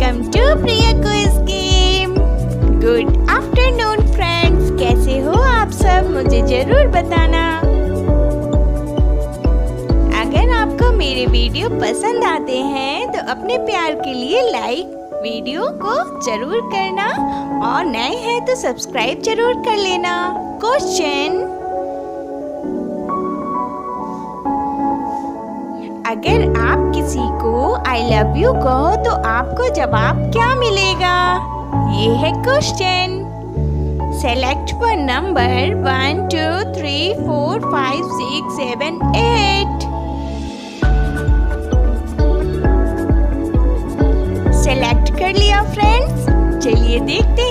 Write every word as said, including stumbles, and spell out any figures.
Welcome to Priya quiz game. Good afternoon friends, कैसे हो आप सब, मुझे जरूर बताना। अगर आपको मेरे वीडियो पसंद आते हैं तो अपने प्यार के लिए लाइक वीडियो को जरूर करना और नए हैं तो सब्सक्राइब जरूर कर लेना। क्वेश्चन, अगर आप किसी को आई लव यू कहो तो आपको जवाब क्या मिलेगा? ये है question. Select for number one two three four five six seven eight. Select कर लिया फ्रेंड्स? चलिए देखते